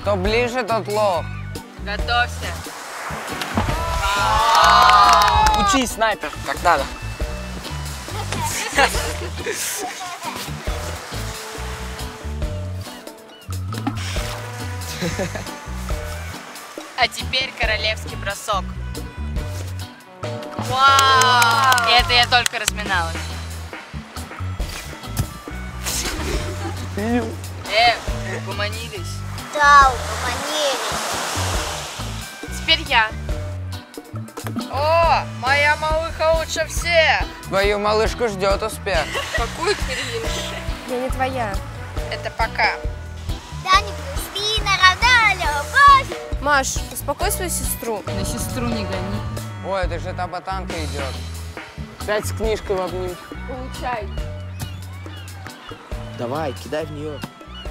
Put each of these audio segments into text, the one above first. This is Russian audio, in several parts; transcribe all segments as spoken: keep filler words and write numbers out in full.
Кто ближе, тот лох. Готовься. Учись, снайпер, как надо. А теперь королевский бросок. Вау! Это я только разминалась. Э, угомонились. Да, угомонились. Теперь я. О, моя малыха лучше всех. Твою малышку ждет успех. Какую кринж? Я не твоя. Это пока. Да не грусти, народа любовь. Маш, успокой свою сестру. На сестру не гони. Ой, это же та ботанка идет. Пять с книжкой в обнимку. Получай. Давай, кидай в нее.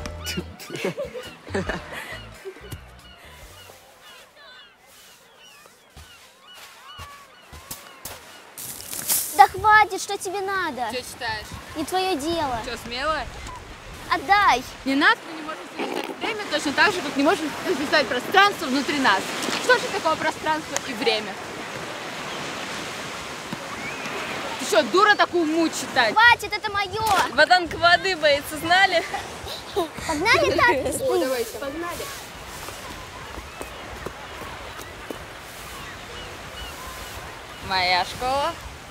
Да хватит, что тебе надо? Что читаешь? Не твое дело. Что, смелая? Отдай. Не нас мы не можем записать время точно так же, как не можем записать пространство внутри нас. Что же такое пространство и время? Ты что, дура такую муть читать? Хватит, это мое. Ботанка воды боится, знали? Погнали так? О, давайте. Погнали. Моя школа.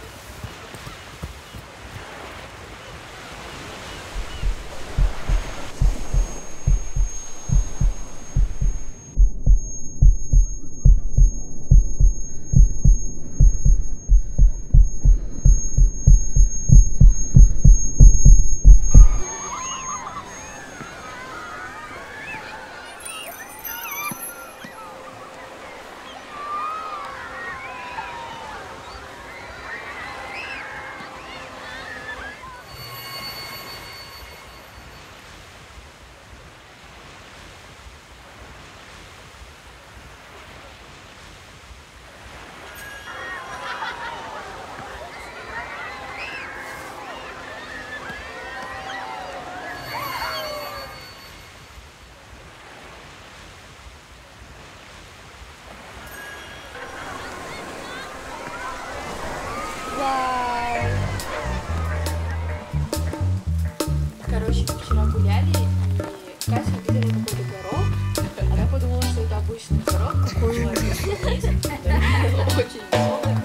Короче, мы вчера гуляли, и Катя увидела какой-то горох. Она подумала, что это обычный горох, какой у нас есть. Очень много.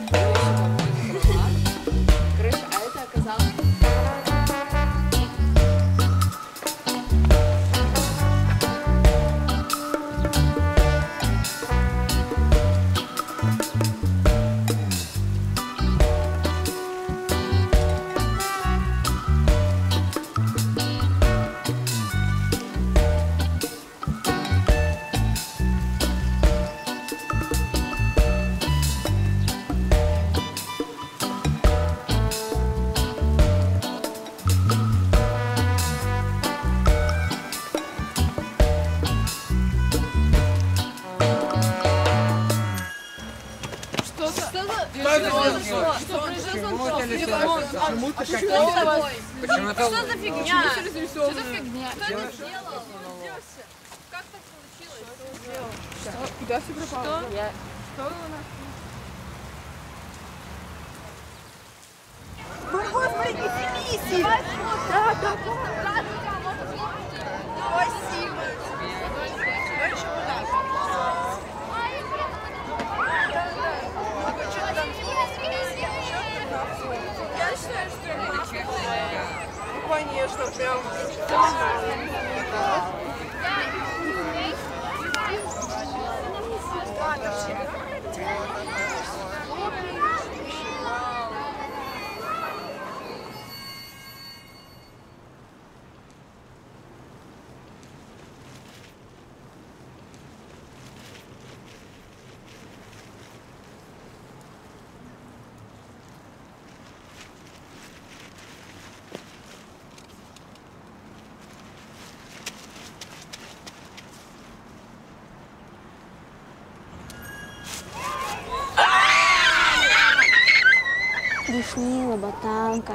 Короче, а это оказалось... Почему-то... Что за фигня? Что за фигня? Кто это сделал? Как так получилось? Что сделал? Что? Куда все пропало? Что? Я... Что у нас? Господи, не смейся! Да, да, да. Спасибо. Дальше куда? Я считаю, что это ну, конечно, прям. Душнила ботанка.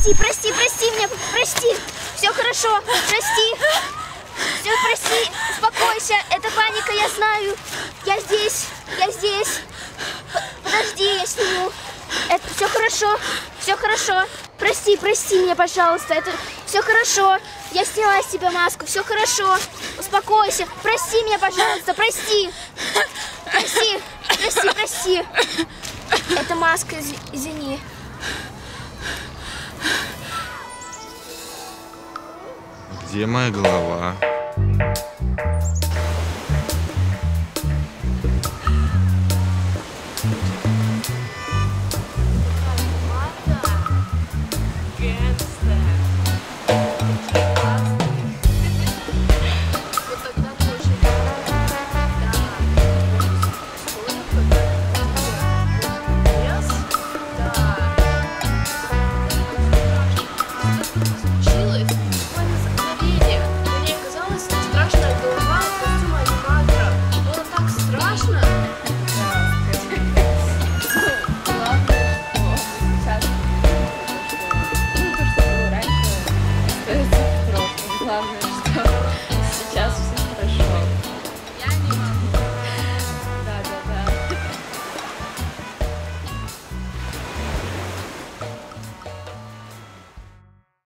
прости, прости, прости меня, прости. Все хорошо, прости. Все, прости, успокойся. Это паника, я знаю. Я здесь, я здесь. Подожди, я сниму. Это все хорошо, все хорошо. Прости, прости меня, пожалуйста. Это все хорошо. Я сняла с тебя маску, все хорошо. Успокойся. Прости меня, пожалуйста, прости. Прости, прости, прости. Это маска, извини. Где моя голова?